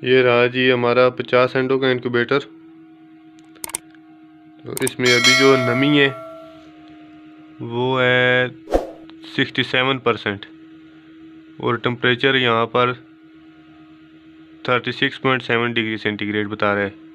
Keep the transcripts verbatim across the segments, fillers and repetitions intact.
ये रहा जी हमारा पचास अंडों का इंक्यूबेटर। तो इसमें अभी जो नमी है वो है सिक्सटी सेवन परसेंट और टेम्परेचर यहाँ पर thirty six point seven degree centigrade बता रहा है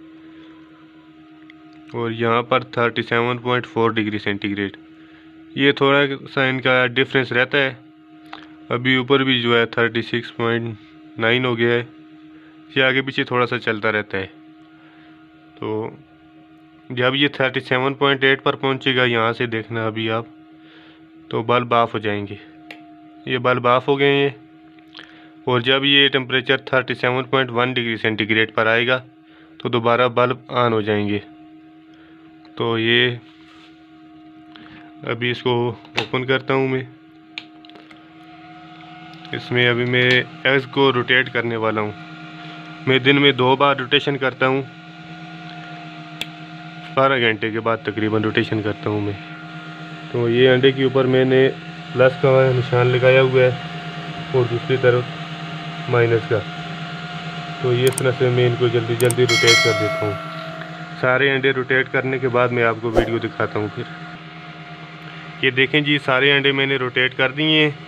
और यहाँ पर thirty seven point four degree centigrade. ये थोड़ा सा इनका डिफरेंस रहता है। अभी ऊपर भी जो है थर्टी सिक्स पॉइंट नाइन हो गया है। ये आगे पीछे थोड़ा सा चलता रहता है। तो जब ये थर्टी सेवन पॉइंट एट पर पहुंचेगा, यहाँ से देखना अभी आप, तो बल्ब ऑफ हो जाएंगे। ये बल्ब ऑफ हो गए हैं और जब ये temperature thirty seven point one degree centigrade पर आएगा तो दोबारा बल्ब ऑन हो जाएंगे। तो ये अभी इसको ओपन करता हूँ मैं। इसमें अभी मैं एग्स को रोटेट करने वाला हूँ। मैं दिन में दो बार रोटेशन करता हूँ, बारह घंटे के बाद तकरीबन रोटेशन करता हूँ मैं। तो ये अंडे के ऊपर मैंने प्लस का निशान लगाया हुआ है और दूसरी तरफ माइनस का। तो ये इस तरह से मैं इनको जल्दी जल्दी रोटेट कर देता हूँ। सारे अंडे रोटेट करने के बाद मैं आपको वीडियो दिखाता हूँ। फिर ये देखें जी, सारे अंडे मैंने रोटेट कर दिए हैं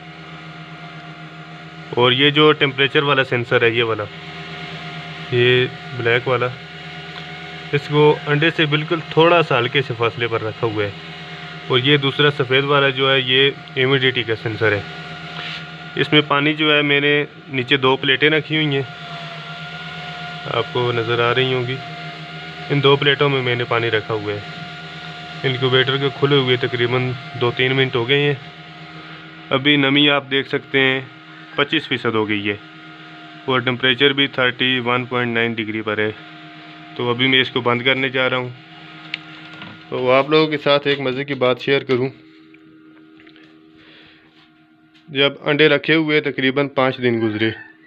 और ये जो टेम्परेचर वाला सेंसर है, ये वाला, ये ब्लैक वाला, इसको अंडे से बिल्कुल थोड़ा सा हल्के से फासले पर रखा हुआ है। और ये दूसरा सफ़ेद वाला जो है ये ह्यूमिडिटी का सेंसर है। इसमें पानी जो है मैंने नीचे दो प्लेटें रखी हुई हैं, आपको नज़र आ रही होंगी। इन दो प्लेटों में मैंने पानी रखा हुआ है। इंक्यूबेटर के खुले हुए तकरीबन दो तीन मिनट हो गए हैं। अभी नमी आप देख सकते हैं पच्चीस फ़ीसद हो गई है और टेम्परेचर भी thirty one point nine degree पर है। तो अभी मैं इसको बंद करने जा रहा हूँ। तो आप लोगों के साथ एक मज़े की बात शेयर करूँ। जब अंडे रखे हुए तकरीबन पाँच दिन गुजरे,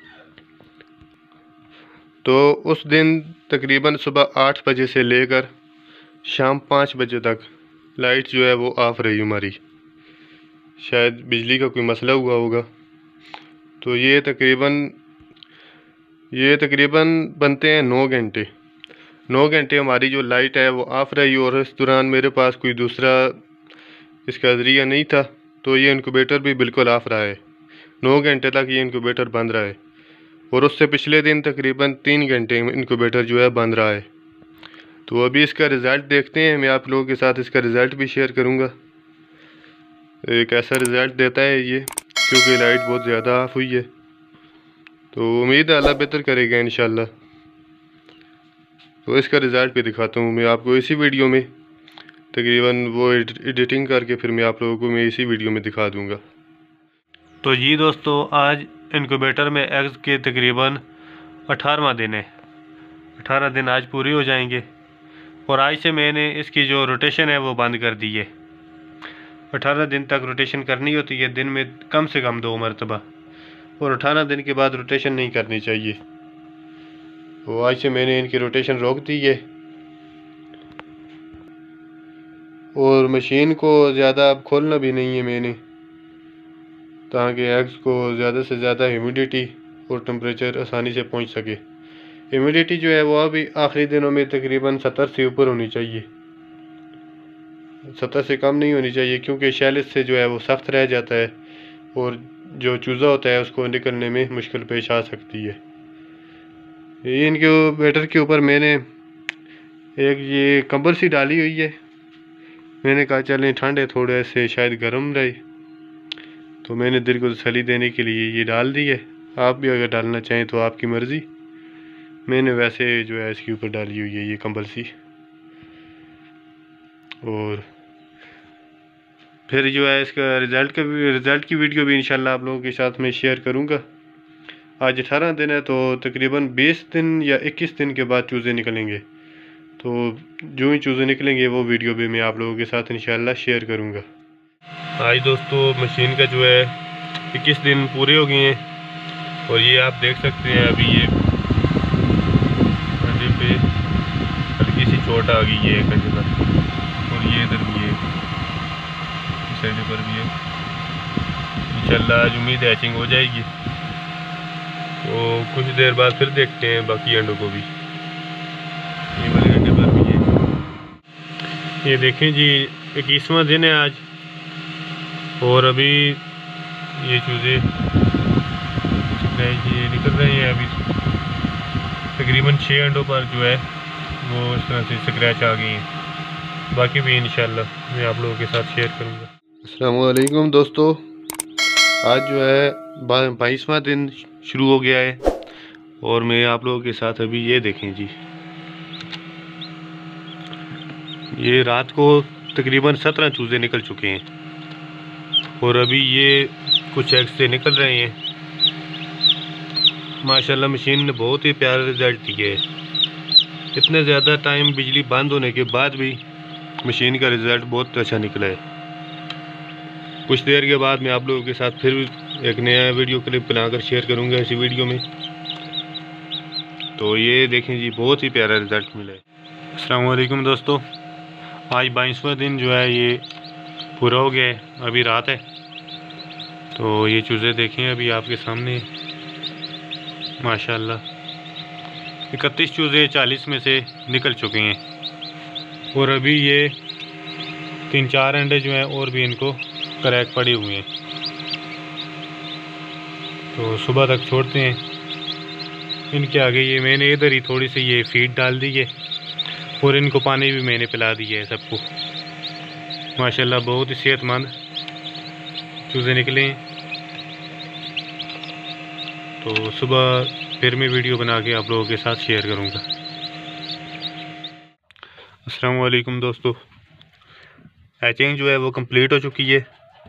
तो उस दिन तकरीबन सुबह आठ बजे से लेकर शाम पाँच बजे तक लाइट जो है वो ऑफ रही हमारी। शायद बिजली का कोई मसला हुआ होगा। तो ये तकरीबन ये तकरीबन बनते हैं नौ घंटे नौ घंटे हमारी जो लाइट है वो ऑफ रही और इस दौरान मेरे पास कोई दूसरा इसका ज़रिया नहीं था। तो ये इंक्यूबेटर भी बिल्कुल ऑफ रहा है। नौ घंटे तक ये इंक्यूबेटर बंद रहा है और उससे पिछले दिन तकरीबन तीन घंटे इंक्यूबेटर जो है बंद रहा है। तो अभी इसका रिज़ल्ट देखते हैं। मैं आप लोगों के साथ इसका रिज़ल्ट भी शेयर करूँगा, एक ऐसा रिज़ल्ट देता है ये, क्योंकि लाइट बहुत ज़्यादा ऑफ हुई है। तो उम्मीद है अल्लाह बेहतर करेगा इंशाल्लाह। तो इसका रिज़ल्ट भी दिखाता हूँ मैं आपको इसी वीडियो में। तकरीबन वो एडिटिंग करके फिर मैं आप लोगों को मैं इसी वीडियो में दिखा दूँगा। तो जी दोस्तों, आज इंक्यूबेटर में एग्स के तकरीबन अठारहवां दिन है। अठारह दिन आज पूरे हो जाएंगे और आज से मैंने इसकी जो रोटेशन है वो बंद कर दी है। अठारह दिन तक रोटेशन करनी होती है, दिन में कम से कम दो मरतबा, और अठारह दिन के बाद रोटेशन नहीं करनी चाहिए। तो आज से मैंने इनकी रोटेशन रोक दी है और मशीन को ज़्यादा अब खोलना भी नहीं है मैंने, ताकि एग्स को ज़्यादा से ज़्यादा ह्यूमिडिटी और टेम्परेचर आसानी से पहुंच सके। ह्यूमिडिटी जो है वो अभी आखिरी दिनों में तकरीबन सत्तर से ऊपर होनी चाहिए, सत्तर से कम नहीं होनी चाहिए, क्योंकि शैलिस से जो है वो सख्त रह जाता है और जो चूज़ा होता है उसको निकलने में मुश्किल पेश आ सकती है। ये इंक्यूबेटर के ऊपर मैंने एक ये कंबल सी डाली हुई है। मैंने कहा चलें ठंड है, थोड़े से शायद गर्म रहे, तो मैंने दिल को तसल्ली देने के लिए ये डाल दी है। आप भी अगर डालना चाहें तो आपकी मर्ज़ी। मैंने वैसे जो है इसके ऊपर डाली हुई है ये कंबल सी। और फिर जो है इसका रिज़ल्ट का रिज़ल्ट की वीडियो भी इंशाल्लाह आप लोगों के साथ में शेयर करूंगा। आज अठारह दिन है, तो तकरीबन बीस दिन या इक्कीस दिन के बाद चूज़े निकलेंगे। तो जो ही चूज़े निकलेंगे वो वीडियो भी मैं आप लोगों के साथ इंशाल्लाह शेयर करूंगा। आज दोस्तों मशीन का जो है इक्कीस दिन पूरे हो गए हैं और ये आप देख सकते हैं अभी ये अंडे पे हल्की सी चोट आ गई है एक अंडे पर, और ये इधर भी है, इस अंडे पर भी है। इंशाल्लाह आज उम्मीद है हैचिंग हो जाएगी। तो कुछ देर बाद फिर देखते हैं बाकी अंडों को भी। ये वाले अंडे पर भी है। ये देखें जी, इक्कीसवां दिन है आज और अभी ये चूज़े ये निकल रहे हैं। अभी तकरीबन छः अंडों पर जो है वो इस तरह से स्क्रैच आ गई हैं। बाकी भी इंशाल्लाह मैं आप लोगों के साथ शेयर करूँगा। अस्सलाम वालेकुम दोस्तों, आज जो है बाईसवां दिन शुरू हो गया है और मैं आप लोगों के साथ अभी ये देखें जी, ये रात को तकरीबन सत्रह चूज़े निकल चुके हैं और अभी ये कुछ एग्स से निकल रहे हैं। माशाल्लाह मशीन ने बहुत ही प्यारा रिज़ल्ट दिया है। इतने ज़्यादा टाइम बिजली बंद होने के बाद भी मशीन का रिज़ल्ट बहुत अच्छा निकला है। कुछ देर के बाद मैं आप लोगों के साथ फिर एक नया वीडियो क्लिप बनाकर शेयर करूंगा इसी वीडियो में। तो ये देखें जी, बहुत ही प्यारा रिज़ल्ट मिला है। अस्सलाम वालेकुम दोस्तों, आज बाईसवां दिन जो है ये पूरा हो गया है। अभी रात है तो ये चूज़े देखें अभी आपके सामने माशाल्लाह इकतीस चूज़े चालीस में से निकल चुके हैं और अभी ये तीन चार अंडे जो हैं और भी इनको क्रैक पड़े हुए हैं। तो सुबह तक छोड़ते हैं इनके आगे। ये मैंने इधर ही थोड़ी सी ये फीड डाल दी है और इनको पानी भी मैंने पिला दिया है सबको। माशाल्लाह बहुत ही सेहतमंद चूज़े निकले हैं। तो सुबह फिर मैं वीडियो बना के आप लोगों के साथ शेयर करूँगा। अस्सलाम वालेकुम दोस्तों, हैचिंग जो है वो कंप्लीट हो चुकी है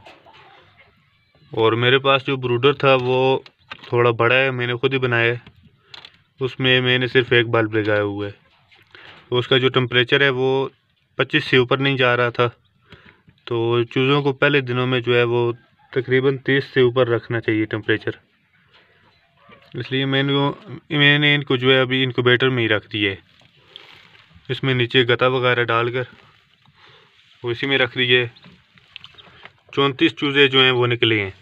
और मेरे पास जो ब्रूडर था वो थोड़ा बड़ा है, मैंने खुद ही बनाया है। उसमें मैंने सिर्फ एक बल्ब लगाया हुआ है तो उसका जो टेम्परेचर है वो पच्चीस से ऊपर नहीं जा रहा था। तो चूज़ों को पहले दिनों में जो है वो तकरीबन तीस से ऊपर रखना चाहिए टेम्परेचर, इसलिए मैंने मैंने इनको जो है अभी इनक्यूबेटर में ही रख दिया है। इसमें नीचे गता वगैरह डालकर वो इसी में रख दिए। चौंतीस चूज़े जो हैं वो निकले हैं,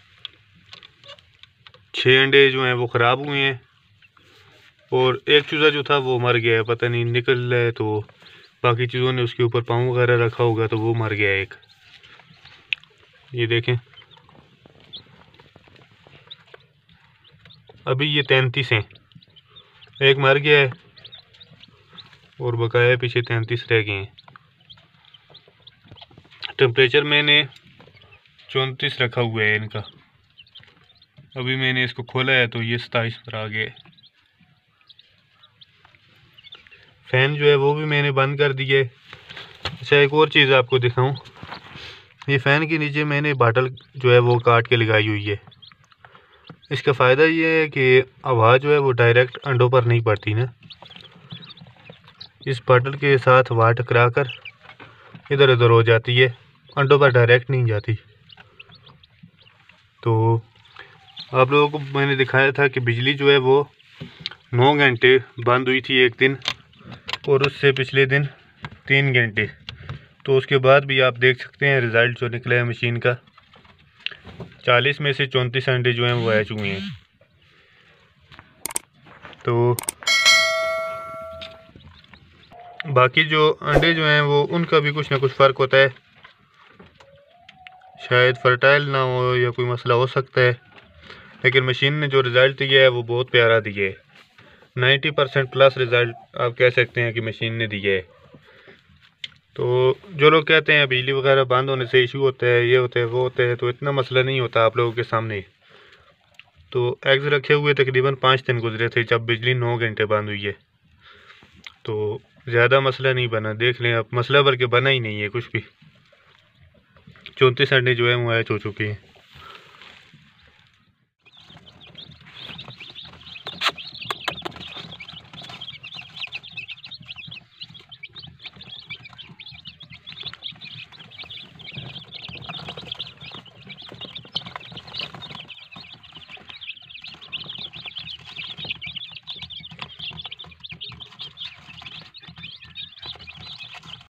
छः अंडे जो हैं वो ख़राब हुए हैं और एक चूज़ा जो था वो मर गया है। पता नहीं निकल है तो बाकी चीज़ों ने उसके ऊपर पाँव वगैरह रखा होगा तो वो मर गया है एक। ये देखें अभी ये तैंतीस हैं, एक मर गया है और बकाया पीछे तैंतीस रह गए हैं। टेम्परेचर मैंने चौंतीस रखा हुआ है इनका। अभी मैंने इसको खोला है तो ये सताईस पर आ गया है। फ़ैन जो है वो भी मैंने बंद कर दिया है। अच्छा, एक और चीज़ आपको दिखाऊं, ये फ़ैन के नीचे मैंने बाटल जो है वो काट के लगाई हुई है। इसका फ़ायदा ये है कि हवा जो है वो डायरेक्ट अंडों पर नहीं पड़ती ना, इस बाटल के साथ हवा टकरा कर इधर उधर हो जाती है, अंडों पर डायरेक्ट नहीं जाती। तो आप लोगों को मैंने दिखाया था कि बिजली जो है वो नौ घंटे बंद हुई थी एक दिन और उससे पिछले दिन तीन घंटे। तो उसके बाद भी आप देख सकते हैं रिज़ल्ट जो निकला है मशीन का। चालीस में से चौंतीस अंडे जो हैं वो आ चुके हैं। तो बाकी जो अंडे जो हैं वो उनका भी कुछ ना कुछ फ़र्क होता है, शायद फर्टाइल ना हो या कोई मसला हो सकता है, लेकिन मशीन ने जो रिज़ल्ट दिया है वो बहुत प्यारा दिया है। नब्बे परसेंट प्लस रिज़ल्ट आप कह सकते हैं कि मशीन ने दिया है। तो जो लोग कहते हैं बिजली वगैरह बंद होने से इशू होता है, ये होता है वो होता है, तो इतना मसला नहीं होता आप लोगों के सामने। तो एग्स रखे हुए तकरीबन पाँच दिन गुजरे थे जब बिजली नौ घंटे बंद हुई है, तो ज़्यादा मसला नहीं बना। देख लें आप, मसला बल्कि बना ही नहीं है कुछ भी। चौंतीस अंडे जो है वो ऐच हो चुके हैं।